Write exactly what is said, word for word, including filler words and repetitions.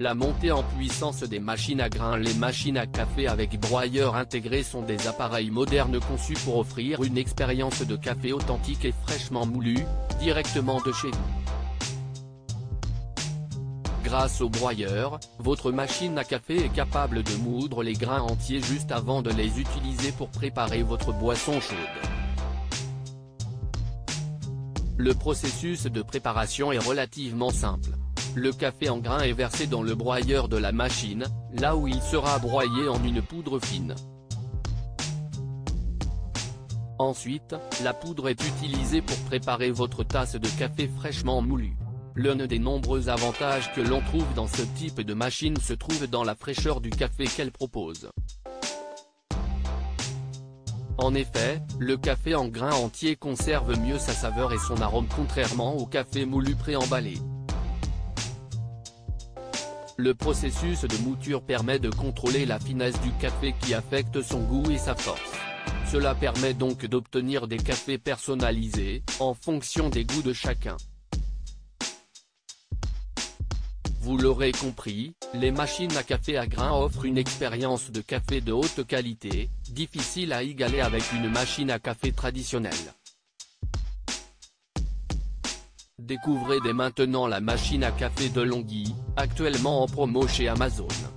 La montée en puissance des machines à grains. Les machines à café avec broyeur intégré sont des appareils modernes conçus pour offrir une expérience de café authentique et fraîchement moulu, directement de chez vous. Grâce au broyeur, votre machine à café est capable de moudre les grains entiers juste avant de les utiliser pour préparer votre boisson chaude. Le processus de préparation est relativement simple. Le café en grains est versé dans le broyeur de la machine, là où il sera broyé en une poudre fine. Ensuite, la poudre est utilisée pour préparer votre tasse de café fraîchement moulu. L'un des nombreux avantages que l'on trouve dans ce type de machine se trouve dans la fraîcheur du café qu'elle propose. En effet, le café en grains entier conserve mieux sa saveur et son arôme contrairement au café moulu préemballé. Le processus de mouture permet de contrôler la finesse du café qui affecte son goût et sa force. Cela permet donc d'obtenir des cafés personnalisés, en fonction des goûts de chacun. Vous l'aurez compris, les machines à café à grains offrent une expérience de café de haute qualité, difficile à égaler avec une machine à café traditionnelle. Découvrez dès maintenant la machine à café DeLonghi, actuellement en promo chez Amazon.